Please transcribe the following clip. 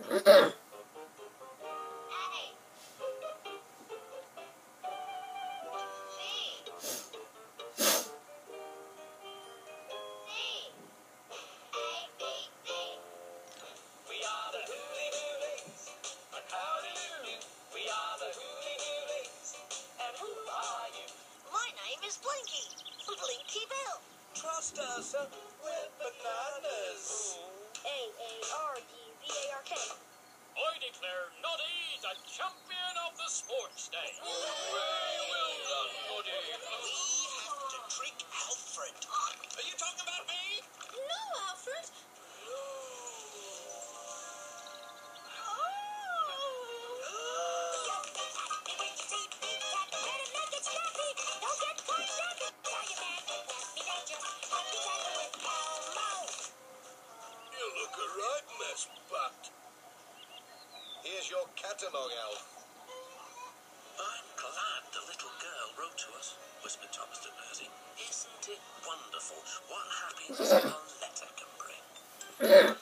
Blinky Bill. Trust us, we're bananas. A-A-R-D-V-A-R-K. I declare Noddy the champion of the sports day. Very well done, Noddy. We have to trick Alfred. Are you talking about me? No, Alfred. You look a right mess, but here's your catalogue, Alf. I'm glad the little girl wrote to us, whispered Thomas to Percy. Isn't it wonderful what happiness a letter can bring?